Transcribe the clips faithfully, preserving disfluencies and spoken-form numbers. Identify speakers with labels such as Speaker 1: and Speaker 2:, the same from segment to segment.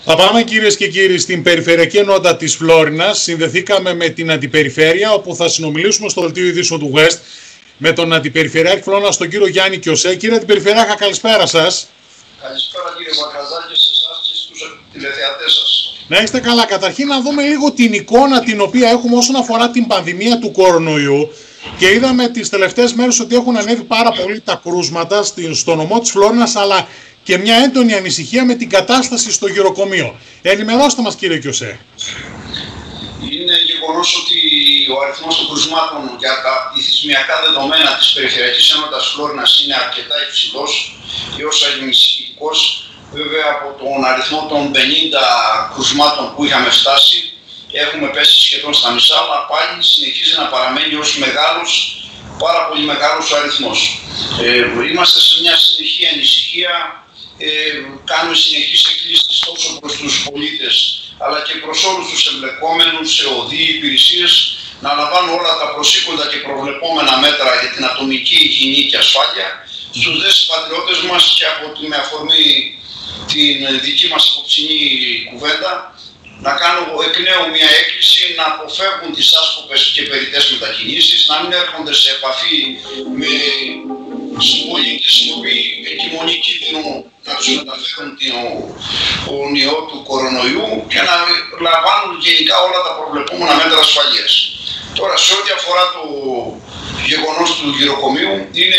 Speaker 1: Θα πάμε κυρίες και κύριοι στην περιφερειακή ενότητα της Φλόρινας. Συνδεθήκαμε με την Αντιπεριφέρεια, όπου θα συνομιλήσουμε στο δελτίο ειδήσεων του West με τον Αντιπεριφερειάρχη Φλόρινας, τον κύριο Γιάννη Κιωσέ. Κύριε Αντιπεριφερειάρχα, καλησπέρα σας.
Speaker 2: Καλησπέρα κύριε Βακραζάκη, σε εσάς και στους τηλεθεατές σας.
Speaker 1: Να είστε καλά. Καταρχήν να δούμε λίγο την εικόνα την οποία έχουμε όσον αφορά την πανδημία του κορονοϊού. Και είδαμε τις τελευταίες μέρες ότι έχουν ανέβει πάρα πολύ τα κρούσματα στο νομό της Φλόρινας, αλλά και μια έντονη ανησυχία με την κατάσταση στο γυροκομείο. Ενημερώστε μας κύριε Κιωσέ.
Speaker 2: Είναι γεγονός ότι ο αριθμός των κρουσμάτων για τα πληθυσμιακά δεδομένα της Περιφερειακής Ενότητας Φλόρινας είναι αρκετά υψηλός έως ανησυχητικός. Βέβαια από τον αριθμό των πενήντα κρουσμάτων που είχαμε φτάσει έχουμε πέσει σχεδόν στα μισά, αλλά πάλι συνεχίζει να παραμένει ως μεγάλος, πάρα πολύ μεγάλος ο αριθμός. Ε, είμαστε σε μια συνεχή ανησυχία, ε, κάνουμε συνεχείς εκκλήσεις τόσο προς τους πολίτες, αλλά και προς όλους τους εμπλεκόμενους σε οδοί, υπηρεσίες, να λαμβάνουν όλα τα προσήκοντα και προβλεπόμενα μέτρα για την ατομική υγιεινή και ασφάλεια, στους δε συμπατριώτες μας και από τη, με αφορμή την δική μας απόψινή κουβέντα, να κάνω εκ νέου μια έκκληση να αποφεύγουν τις άσκοπες και περιττές μετακινήσεις, να μην έρχονται σε επαφή με πολίτες οι οποίοι εγκυμονεί κίνδυνο να τους μεταφέρουν τον ιό του κορονοϊού και να λαμβάνουν γενικά όλα τα προβλεπόμενα μέτρα ασφαλείας. Τώρα, σε ό,τι αφορά το γεγονός του γυροκομείου, είναι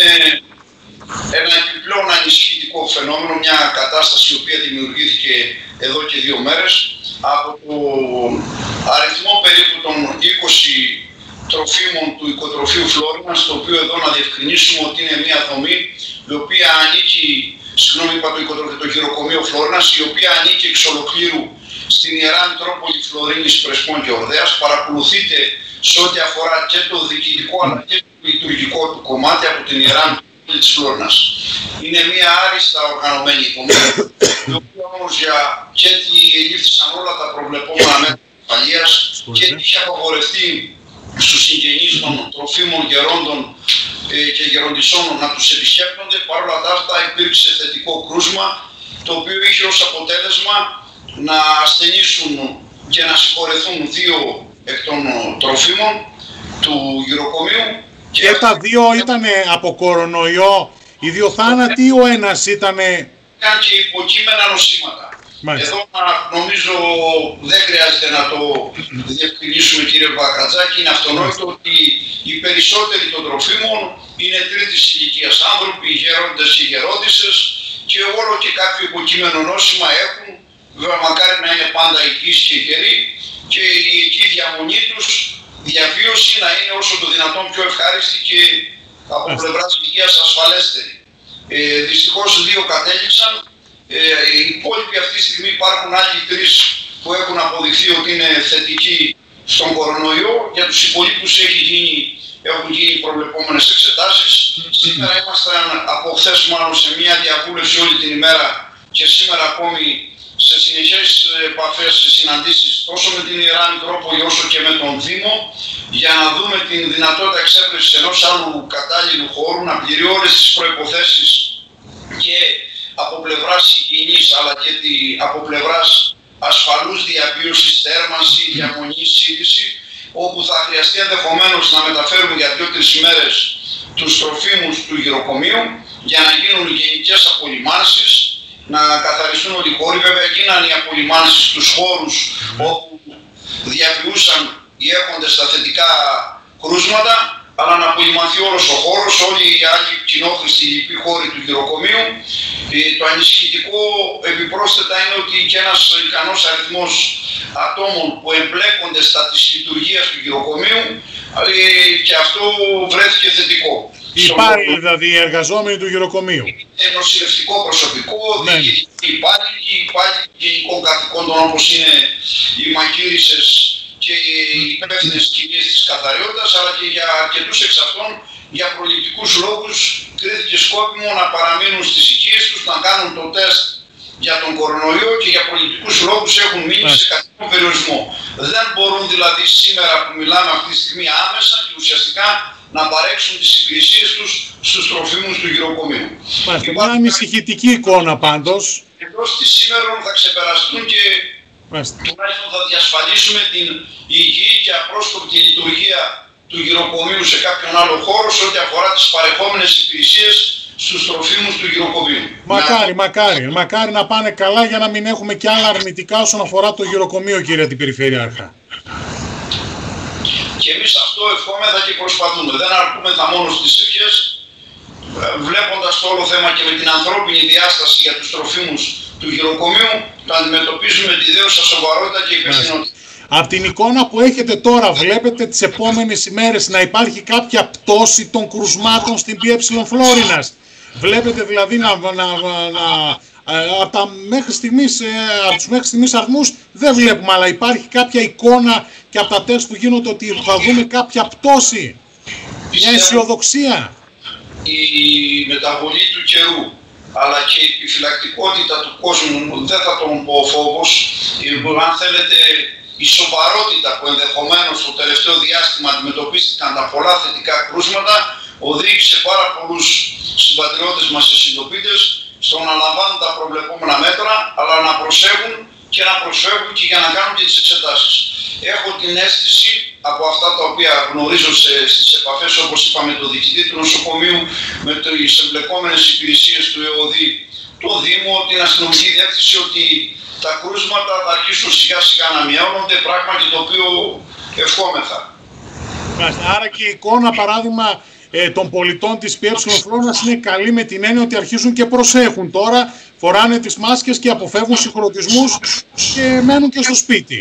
Speaker 2: ένα επιπλέον ανησυχητικό φαινόμενο, μια κατάσταση η οποία δημιουργήθηκε εδώ και δύο μέρες από το αριθμό περίπου των είκοσι τροφίμων του οικοτροφείου Φλόρινας, το οποίο εδώ να διευκρινίσουμε ότι είναι μια δομή η οποία ανήκει, συγγνώμη είπα το, το γυροκομείο Φλόρινας, η οποία ανήκει εξ ολοκλήρου στην Ιερά Μητρόπολη Φλωρίνης, Πρεσπών και Ορδέας. Παρακολουθείτε σε ό,τι αφορά και το διοικητικό αλλά και το λειτουργικό του κομμάτι από την Ιερά Μητρόπολη της Φλόρινας. Είναι μια άριστα οργανωμένη δομή, η οποία όμως για και ελήφθησαν όλα τα προβλεπόμενα μέτρα ασφαλείας και είχε απαγορευτεί στους συγγενείς των τροφίμων γερόντων ε, και γεροντισσών να τους επισκέπτονται. Παρ' όλα αυτά υπήρξε θετικό κρούσμα, το οποίο είχε ως αποτέλεσμα να ασθενήσουν και να συγχωρεθούν δύο εκ των τροφίμων του γυροκομείου.
Speaker 1: Και, και τα δύο ήταν από κορονοϊό, οι δύο θάνατοι, ο ένας ήταν...
Speaker 2: Ήταν και υποκείμενα νοσήματα. Μάλιστα. Εδώ νομίζω δεν χρειάζεται να το διευκρινίσουμε κύριε Βακρατζάκη, είναι αυτονόητο ότι οι περισσότεροι των τροφίμων είναι τρίτης ηλικίας άνθρωποι, γέροντες και γερόντισσες και όλο και κάποιο υποκείμενο νόσημα έχουν, βέβαια μακάρι να είναι πάντα υγιείς και γεροί και η εκεί διαμονή τους, διαβίωση να είναι όσο το δυνατόν πιο ευχάριστη και από πλευράς υγείας ασφαλέστερη. Ε, δυστυχώς δύο κατέληξαν. Ε, οι υπόλοιποι αυτή τη στιγμή υπάρχουν άλλοι τρεις που έχουν αποδειχθεί ότι είναι θετικοί στον κορονοϊό. Για τους υπολείπους έχει γίνει, έχουν γίνει προβλεπόμενες εξετάσεις. Σήμερα ήμασταν από χθες μάλλον σε μια διαβούλευση όλη την ημέρα και σήμερα ακόμη σε συνεχές επαφές, σε συναντήσεις τόσο με την Ιερά Μητρόπολη όσο και με τον Δήμο για να δούμε την δυνατότητα εξέβρεσης ενός άλλου κατάλληλου χώρου, να πληρεί όλες τις προϋποθέσεις και από πλευράς υγιεινής αλλά και τη, από πλευράς ασφαλούς διαβίωσης, θέρμανση, διαμονή, σύντηση, όπου θα χρειαστεί ενδεχομένως να μεταφέρουμε για δύο-τρεις ημέρες τους τροφίμους του γυροκομείου για να γίνουν γενικές απολυμάνσεις, να καθαριστούν όλοι οι χώροι. Βέβαια γίνανε οι απολυμάνσεις στους χώρους όπου διαβιούσαν οι έχοντες τα θετικά κρούσματα, αλλά να απολυμανθεί όλος ο χώρος, όλοι οι άλλοι κοινόχρηστοι λοιποί χώροι του γυροκομείου. Ε, το ανησυχητικό επιπρόσθετα είναι ότι και ένας ικανός αριθμός ατόμων που εμπλέκονται στα της λειτουργίας του γυροκομείου ε, και αυτό βρέθηκε θετικό.
Speaker 1: Υπάλληλοι δηλαδή οι εργαζόμενοι του γυροκομείου.
Speaker 2: Νοσηλευτικό προσωπικό, ναι. Οι υπάλληλοι, οι υπάλληλοι γενικών καθηκόντων όπως είναι οι μαγείρισες και οι υπεύθυνες κοινίες της καθαριότητας, αλλά και για αρκετούς εξ αυτών για προληπτικούς λόγους κρίθηκε σκόπιμο να παραμείνουν στις οικίες τους, να κάνουν το τεστ για τον κορονοϊό και για προληπτικούς λόγους έχουν μείνει yeah. σε καθημερινό περιορισμό. Δεν μπορούν δηλαδή σήμερα που μιλάμε αυτή τη στιγμή άμεσα και ουσιαστικά να παρέξουν τις υπηρεσίες τους στους τροφίμους του γυροκομείου.
Speaker 1: Μάλιστα, μια ανησυχητική εικόνα πάντως.
Speaker 2: Εντός της σήμερα θα ξεπεραστούν και Μάλιστα. Τουλάχιστον θα διασφαλίσουμε την υγιή και απρόσκοπτη λειτουργία του γυροκομείου σε κάποιον άλλο χώρο σε ό,τι αφορά τις παρεχόμενες υπηρεσίες στους τροφίμους του γυροκομείου.
Speaker 1: Μακάρι, να... μακάρι, μακάρι να πάνε καλά για να μην έχουμε και άλλα αρνητικά όσον αφορά το γυροκομείο, κύριε την Περιφερειάρχα.
Speaker 2: Και εμείς αυτό ευχόμεθα και προσπαθούμε. Δεν αρκούμεθα μόνο στις ευχές, βλέποντας το όλο θέμα και με την ανθρώπινη διάσταση για τους τροφίμους του γυροκομείου, το αντιμετωπίζουμε τη δέουσα σοβαρότητα και υπευθυνότητα.
Speaker 1: Από την εικόνα που έχετε τώρα, βλέπετε τις επόμενες ημέρες να υπάρχει κάποια πτώση των κρουσμάτων στην ΠΕ Φλόρινας. Βλέπετε δηλαδή να, να, να, από, τα μέχρι στιγμής, από τους μέχρι στιγμής αριθμούς δεν βλέπουμε, αλλά υπάρχει κάποια εικόνα και από τα τεστ που γίνονται ότι θα δούμε κάποια πτώση, μια αισιοδοξία.
Speaker 2: Η μεταβολή του καιρού, αλλά και η επιφυλακτικότητα του κόσμου, δεν θα τον πω φόβος, αν θέλετε η σοβαρότητα που ενδεχομένως στο τελευταίο διάστημα αντιμετωπίστηκαν τα πολλά θετικά κρούσματα, οδήγησε πάρα πολλούς συμπατριώτες μας και συντοπίτες στο να λαμβάνουν τα προβλεπόμενα μέτρα, αλλά να προσέχουν και να προσφεύγουν και για να κάνουν και τις εξετάσεις. Έχω την αίσθηση από αυτά τα οποία γνωρίζω σε, στις επαφές, όπως είπαμε, το διοικητή του νοσοκομείου, με τις εμπλεκόμενες υπηρεσίες του ΕΟΔΗ, το Δήμο, την αστυνομική διεύθυνση, ότι τα κρούσματα θα αρχίσουν σιγά σιγά να μειώνονται, πράγμα και το οποίο ευχόμεθα.
Speaker 1: Άρα και η εικόνα, παράδειγμα, ε, των πολιτών της ΠΕ Φλόρινας είναι καλή με την έννοια ότι αρχίζουν και προσέχουν τώρα, φοράνε τις μάσκες και αποφεύγουν συγχρονισμούς και μένουν και στο σπίτι.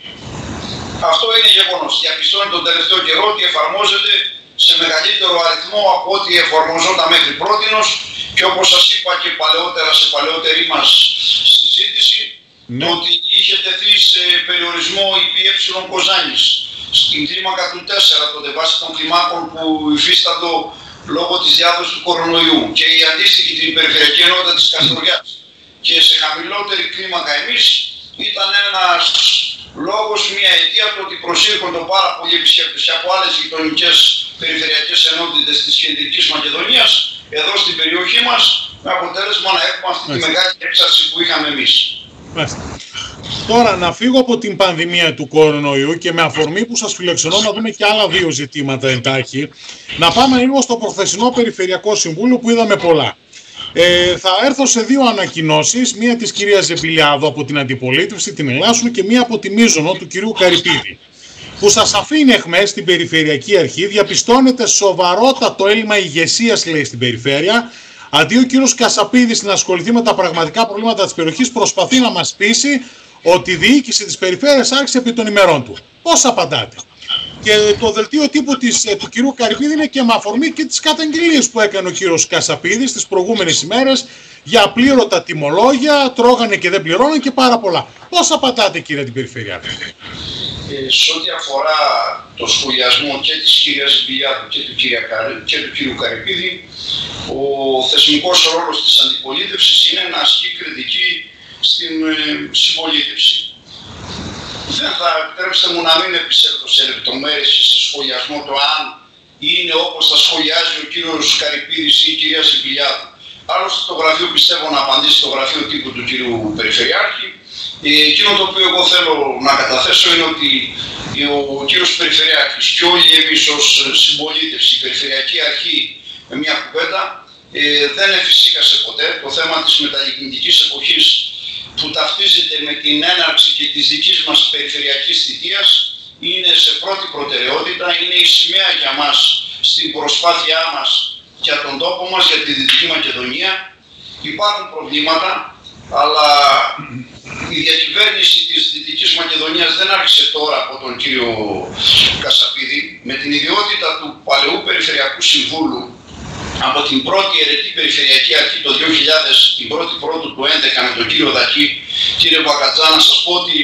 Speaker 2: Αυτό είναι γεγονός. Διαπιστώνει τον τελευταίο καιρό ότι εφαρμόζεται σε μεγαλύτερο αριθμό από ό,τι εφαρμοζόταν μέχρι πρότινος, και όπως σας είπα και παλαιότερα σε παλαιότερη μας συζήτηση, ναι, το ότι είχε τεθεί σε περιορισμό η ΠΕ Κοζάνης στην κλίμακα του τέσσερα, τότε βάσει των κλιμάκων που υφίσταντο λόγω της διάδοσης του κορονοϊού, και η αντίστοιχη την περιφερειακή ενότητα της Καστοριάς, και σε χαμηλότερη κλίμακα εμείς, ήταν ένας λόγος, μια αιτία του ότι προσήρχονται πάρα πολλοί επισκέπτες και από άλλες γειτονικές περιφερειακές ενότητες της Κεντρικής Μακεδονίας, εδώ στην περιοχή μας, με αποτέλεσμα να έχουμε αυτή τη μεγάλη έξαρση που είχαμε εμείς.
Speaker 1: Τώρα να φύγω από την πανδημία του κορονοϊού και με αφορμή που σας φιλοξενώ να δούμε και άλλα δύο ζητήματα εντάχει, να πάμε λίγο στο προχθεσινό Περιφερειακό Συμβούλιο που είδαμε πολλά. Ε, θα έρθω σε δύο ανακοινώσεις, μία της κυρίας Ζεμπιλιάδου από την Αντιπολίτευση, την Ελλάσσου, και μία από τη Μίζωνο του κυρίου Καρυπίδη, που σας αφήνει εχμές στην Περιφερειακή Αρχή. Διαπιστώνεται σοβαρότατο έλλειμμα ηγεσίας, λέει, στην περιφέρεια. Αντί ο κύριος Κασαπίδης να ασχοληθεί με τα πραγματικά προβλήματα της περιοχής, προσπαθεί να μας πείσει ότι η διοίκηση της περιφέρειας άρχισε επί των ημερών του. Πώς απαντάτε? Και το δελτίο τύπου της, του κυρίου Καρυπίδη είναι και με αφορμή και τις καταγγελίες που έκανε ο κύριος Κασαπίδης τις προηγούμενες ημέρες για απλήρωτα τιμολόγια, τρώγανε και δεν πληρώναν και πάρα πολλά. Πώς απαντάτε, κύριε την Περιφερειάρχα?
Speaker 2: Ε, σε ό,τι αφορά το σχολιασμό και της κυρίας Ζεμπιλιάδου και του, και του κύριου Καρυπίδη, ο θεσμικός ρόλος της αντιπολίτευσης είναι να ασκεί κριτική στην ε, συμπολίτευση. Δεν θα επιτρέψετε μου να μην επισέλθω σε λεπτομέρειες και σε σχολιασμό το αν είναι όπως θα σχολιάζει ο κύριος Καρυπίδης ή η κυρία Ζεμπιλιάδου. Άλλωστε το γραφείο πιστεύω να απαντήσει το γραφείο τύπου του κύριου Περιφερειάρχη. Εκείνο το οποίο εγώ θέλω να καταθέσω είναι ότι ο κύριος Περιφερειάρχης και όλοι εμείς ως συμπολίτευση, η Περιφερειακή Αρχή με μια κουβέντα, ε, δεν εφησύχασε ποτέ το θέμα της μεταλλικνητικής εποχής που ταυτίζεται με την έναρξη και της δικής μας περιφερειακής θητείας, είναι σε πρώτη προτεραιότητα, είναι η σημαία για μας στην προσπάθειά μας για τον τόπο μας, για τη Δυτική Μακεδονία. Υπάρχουν προβλήματα, αλλά η διακυβέρνηση της Δυτικής Μακεδονίας δεν άρχισε τώρα από τον κύριο Κασαπίδη. Με την ιδιότητα του παλαιού Περιφερειακού Συμβούλου από την πρώτη αιρετή Περιφερειακή Αρχή το δύο χιλιάδες, την πρώτη πρώτου του δύο χιλιάδες έντεκα με τον κύριο Δακή, κύριε Βακατζά, να σας πω ότι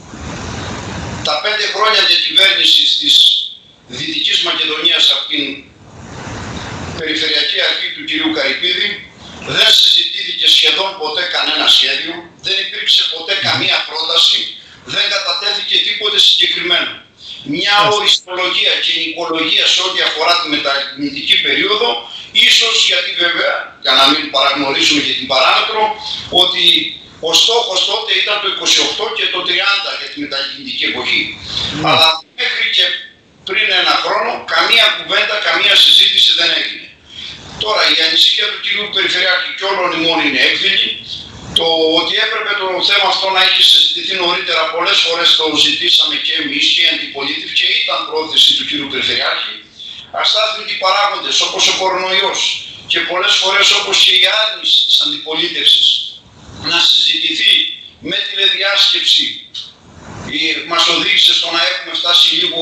Speaker 2: τα πέντε χρόνια διακυβέρνησης της Δυτικής Μακεδονίας από την Περιφερειακή Αρχή του κυρίου Καρυπίδη δεν συζητήθηκε σχεδόν ποτέ κανένα σχέδιο, δεν υπήρξε ποτέ καμία πρόταση, δεν κατατέθηκε τίποτε συγκεκριμένο. Μια οριστολογία και νοικολογία σε ό,τι αφορά τη μεταρρυθμιστική περίοδο, ίσως γιατί βέβαια, για να μην παραγνωρίσουμε και την παράμετρο, ότι Ο στόχος τότε ήταν το είκοσι οκτώ και το τριάντα για τη μεταλλιχνητική εποχή. Mm. Αλλά μέχρι και πριν ένα χρόνο καμία κουβέντα, καμία συζήτηση δεν έγινε. Τώρα η ανησυχία του κυρίου Περιφερειάρχη και όλων ημών είναι έκδηλη. Το ότι έπρεπε το θέμα αυτό να έχει συζητηθεί νωρίτερα, πολλές φορές το ζητήσαμε και εμείς και η αντιπολίτευση και ήταν πρόθεση του κυρίου Περιφερειάρχη. Αστάθμητοι παράγοντες όπως ο κορονοϊός και πολλές φορές όπως και η άρνηση της αντιπολίτευσης να συζητηθεί με τηλεδιάσκεψη μας οδήγησε στο να έχουμε φτάσει λίγο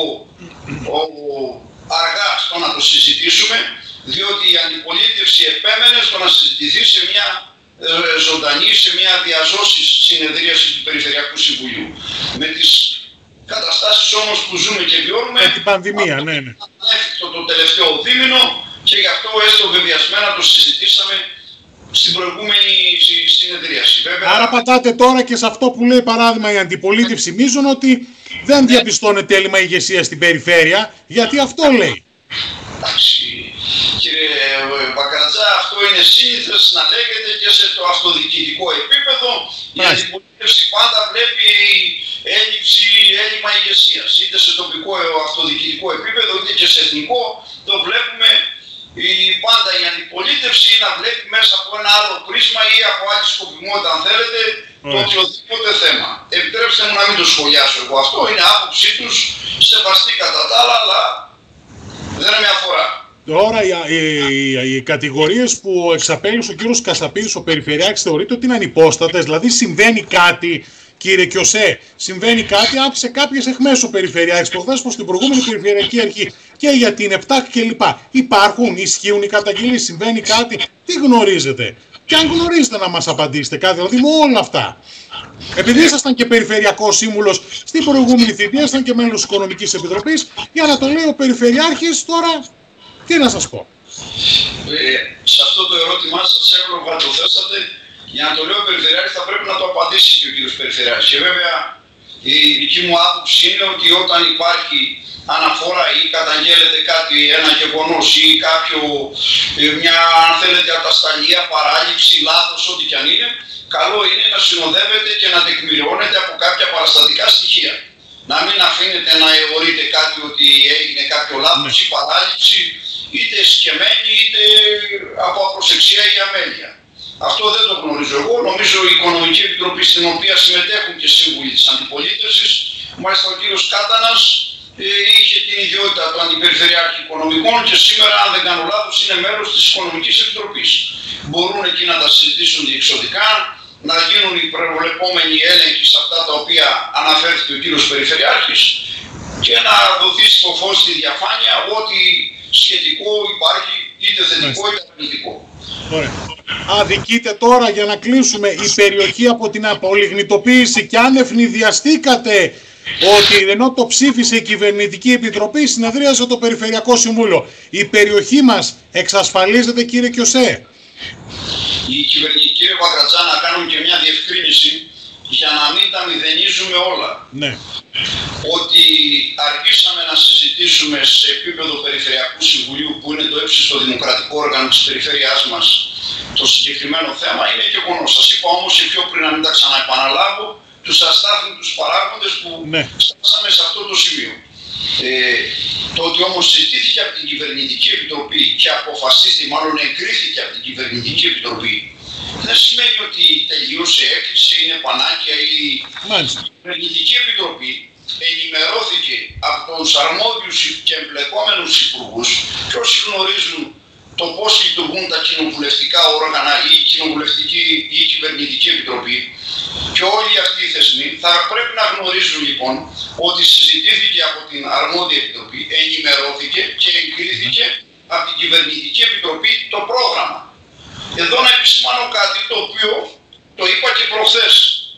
Speaker 2: αργά στο να το συζητήσουμε, διότι η αντιπολίτευση επέμενε στο να συζητηθεί σε μια ζωντανή, σε μια διαζώσης συνεδρίαση του Περιφερειακού Συμβουλίου. Με τις καταστάσεις όμως που ζούμε και βιώνουμε,
Speaker 1: με την πανδημία, ναι, ναι.
Speaker 2: Ανέφικτο το τελευταίο δίμηνο και γι' αυτό έστω βεβαιασμένα το συζητήσαμε στην προηγούμενη συνεδρίαση. Βέβαια...
Speaker 1: Άρα πατάτε τώρα και σε αυτό που λέει παράδειγμα η αντιπολίτευση μίζων ότι δεν διαπιστώνεται έλλειμμα ηγεσία στην περιφέρεια, γιατί αυτό λέει.
Speaker 2: Εντάξει, κύριε Μπακρατζά, αυτό είναι σύνηθες να λέγεται και σε το αυτοδιοικητικό επίπεδο. Η αντιπολίτευση πάντα βλέπει έλλειψη, έλλειμμα ηγεσίας. Είτε σε τοπικό αυτοδιοικητικό επίπεδο, είτε και σε εθνικό, το βλέπουμε. Η, πάντα η αντιπολίτευση να βλέπει μέσα από ένα άλλο πρίσμα ή από άλλη σκοπιμότητα, αν θέλετε, mm. το οποιοδήποτε θέμα. Επιτρέψτε μου να μην το σχολιάσω εγώ. Αυτό είναι άποψή τους, σεβαστή κατά τα άλλα, αλλά δεν με αφορά.
Speaker 1: Τώρα οι, οι, οι, οι κατηγορίες που εξαπέλυσε ο κύριος Κασαπίδης, ο Περιφερειάρχης, θεωρείται ότι είναι ανυπόστατες, δηλαδή συμβαίνει κάτι. Κύριε Κιωσέ, συμβαίνει κάτι, άφησε κάποιες εχμές ο Περιφερειάρχης προχθές προς την προηγούμενη Περιφερειακή Αρχή και για την ΕΠΤΑΚ κλπ. Υπάρχουν, ισχύουν οι καταγγελίες, συμβαίνει κάτι, τι γνωρίζετε? Και αν γνωρίζετε να μας απαντήσετε κάτι, δηλαδή με όλα αυτά. Επειδή ήσασταν και Περιφερειακός Σύμβουλος στην προηγούμενη θητεία, ήσασταν και μέλος της Οικονομικής Επιτροπής, για να το λέει ο Περιφερειάρχης, τώρα τι να σας πω.
Speaker 2: Ε, σε αυτό το ερώτημά σας εύλογα το θέσατε. Για να το λέω ο Περιφερειάρχης θα πρέπει να το απαντήσει και ο κύριος Περιφερειάρχης. Και βέβαια η δική μου άποψη είναι ότι όταν υπάρχει αναφορά ή καταγγέλλεται κάτι, ένα γεγονός ή κάποιο, μια αν θέλετε ατασταλία, παράληψη, λάθος, ό,τι κι αν είναι, καλό είναι να συνοδεύεται και να τεκμηριώνεται από κάποια παραστατικά στοιχεία. Να μην αφήνετε να αιωρείτε κάτι ότι έγινε κάποιο λάθος ή παράληψη, είτε σκεμμένη είτε από απροσεξία ή αμέλεια. Αυτό δεν το γνωρίζω εγώ. Νομίζω η Οικονομική Επιτροπή, στην οποία συμμετέχουν και σύμβουλοι της αντιπολίτευσης, μάλιστα ο κύριος Κάτανας, ε, είχε την ιδιότητα του Αντιπεριφερειάρχη Οικονομικών και σήμερα, αν δεν κάνω λάθος, είναι μέλος της Οικονομικής Επιτροπής. Μπορούν εκεί να τα συζητήσουν διεξοδικά, να γίνουν οι προβλεπόμενοι έλεγχοι σε αυτά τα οποία αναφέρθηκε ο κύριος Περιφερειάρχης και να δοθεί στο φως στη διαφάνεια ό,τι σχετικό υπάρχει, είτε θετικό είτε αρνητικό.
Speaker 1: Ωραία. Αδικείται τώρα, για να κλείσουμε, η περιοχή από την απολιγνητοποίηση και αν ευνηδιαστήκατε ότι ενώ το ψήφισε η Κυβερνητική Επιτροπή, συνεδρίασε το Περιφερειακό Συμβούλιο. Η περιοχή μας εξασφαλίζεται, κύριε Κιωσέ?
Speaker 2: Η κυβερνητική, κύριε Βακρατζά, να κάνουμε και μια διευκρίνηση για να μην τα μηδενίζουμε όλα.
Speaker 1: Ναι.
Speaker 2: Ότι αρχίσαμε να συζητήσουμε σε επίπεδο Περιφερειακού Συμβουλίου, που είναι το ύψιστο δημοκρατικό όργανο της περιφέρειάς μας, το συγκεκριμένο θέμα είναι γεγονός. Σας είπα όμως και πιο πριν, να μην τα ξαναεπαναλάβω, τους αστάθμιτους παράγοντες που ναι. φτάσαμε σε αυτό το σημείο. Ε, το ότι όμως συζητήθηκε από την Κυβερνητική Επιτροπή και αποφασίστηκε, μάλλον εγκρίθηκε από την Κυβερνητική Επιτροπή, δεν σημαίνει ότι τελείωσε, έκλεισε, είναι πανάκια ή...
Speaker 1: Μάλιστα.
Speaker 2: Η Κυβερνητική Επιτροπή ενημερώθηκε από τους αρμόδιους και εμπλεκόμενους υπουργούς και όσοι γνωρίζουν το πώς λειτουργούν τα κοινοβουλευτικά όργανα ή η κοινοβουλευτική ή η Κυβερνητική Επιτροπή και όλοι αυτοί οι θεσμοί θα πρέπει να γνωρίζουν λοιπόν ότι συζητήθηκε από την αρμόδια Επιτροπή, ενημερώθηκε και εγκρίθηκε από την Κυβερνητική Επιτροπή το πρόγραμμα. Εδώ να επισημάνω κάτι το οποίο το είπα και προχθές,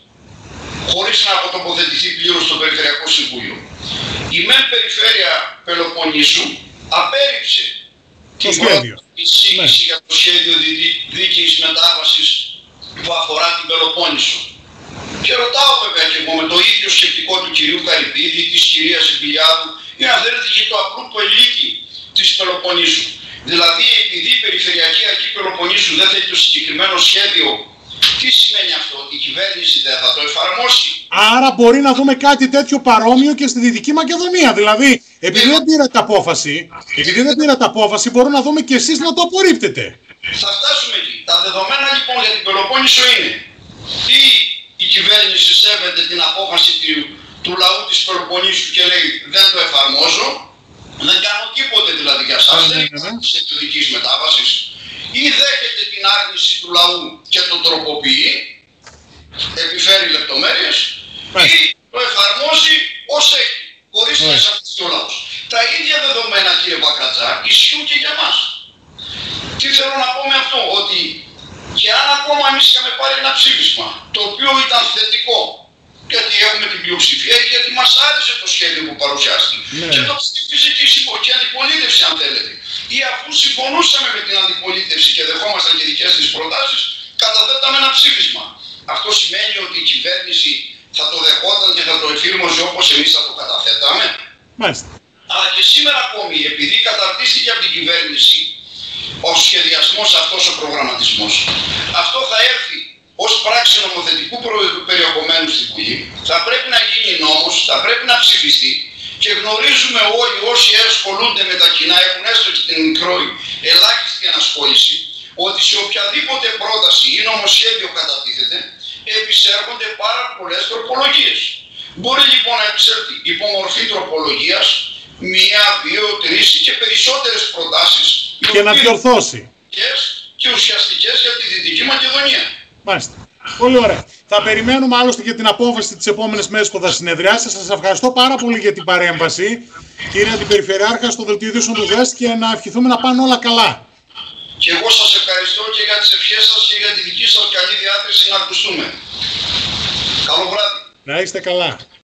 Speaker 2: χωρίς να αποτοποθετηθεί πλήρως στο Περιφερειακό Συμβούλιο. Η ΜΕΝ Περιφέρεια Πελοποννήσου απέρριψε την πρώτη εισήγηση για το σχέδιο δίκαιης μετάβασης που αφορά την Πελοπόννησο. Και ρωτάω βέβαια και εγώ με το ίδιο σκεπτικό του κυρίου Καρυπίδη, της κυρίας Ιμπηλιάδου, ή αν θέλετε και το απλού πολίτη της Πελοποννήσου. Δηλαδή, επειδή η Περιφερειακή Αρχή Πελοποννήσου δεν θέλει το συγκεκριμένο σχέδιο Τι σημαίνει αυτό, ότι η κυβέρνηση δεν θα το εφαρμόσει?
Speaker 1: Άρα μπορεί να δούμε κάτι τέτοιο παρόμοιο και στη Δυτική Μακεδονία. Δηλαδή, επειδή δεν πήρατε απόφαση, επειδή δεν πήρατε απόφαση, μπορούμε να δούμε και εσείς να το απορρίπτετε.
Speaker 2: Θα φτάσουμε εκεί. Τα δεδομένα λοιπόν για την Πελοπόννησο είναι ή η κυβέρνηση σέβεται την απόφαση του, του λαού της Πελοποννήσου και λέει δεν το εφαρμόζω, δεν κάνω τίποτε δηλαδή για εσάς, δεν υπάρχει της εκλογικής μετάβασης, ή δέχεται την άρνηση του λαού και τον τροποποιεί, επιφέρει λεπτομέρειες, ή το εφαρμόζει ως έχει, χωρίς να εισαρτηθεί ο λαός. Τα ίδια δεδομένα, κύριε Μπακρατζά, ισχύουν και για μας. Τι θέλω να πω με αυτό, ότι και αν ακόμα εμείς είχαμε πάρει ένα ψήφισμα, το οποίο ήταν θετικό, γιατί έχουμε την πλειοψηφία ή γιατί μας άρεσε το σχέδιο που παρουσιάστηκε, ναι. Και το ψήφισε και η αντιπολίτευση, αν θέλετε, ή αφού συμφωνούσαμε με την αντιπολίτευση και δεχόμασταν και δικές της προτάσεις, καταθέταμε ένα ψήφισμα. Αυτό σημαίνει ότι η κυβέρνηση θα το δεχόταν και θα το εφήρμοζε όπως εμείς θα το καταθέταμε.
Speaker 1: Μάλιστα.
Speaker 2: Αλλά και σήμερα ακόμη, επειδή καταρτίστηκε από την κυβέρνηση ο σχεδιασμός αυτός, ο προγραμματισμός, αυτό θα έρθει ως πράξη νομοθετικού περιεχομένου στη Βουλή, θα πρέπει να γίνει νόμος, θα πρέπει να ψηφιστεί και γνωρίζουμε όλοι όσοι ασχολούνται με τα κοινά, έχουν έστω και την μικρό ελάχιστη ανασχόληση, ότι σε οποιαδήποτε πρόταση ή νομοσχέδιο κατατίθεται, επισέρχονται πάρα πολλές τροπολογίες. Μπορεί λοιπόν να επισέλθει υπομορφή τροπολογίας, μία, δύο, τρεις και περισσότερες προτάσεις
Speaker 1: και να διορθώσει
Speaker 2: και ουσιαστικές για τη Δυτική Μακεδονία.
Speaker 1: Μάλιστα. Πολύ ωραία. Θα περιμένουμε άλλωστε για την απόφαση τις επόμενες μέρες που θα συνεδριάσει. Σας ευχαριστώ πάρα πολύ για την παρέμβαση, κύριε Αντιπεριφερειάρχα, στο Δελτίο Ειδήσεων του Βεστ, και να ευχηθούμε να πάνε όλα καλά.
Speaker 2: Και εγώ σας ευχαριστώ και για τις ευχές σας και για τη δική σας καλή διάθεση να ακουστούμε. Καλό βράδυ.
Speaker 1: Να είστε καλά.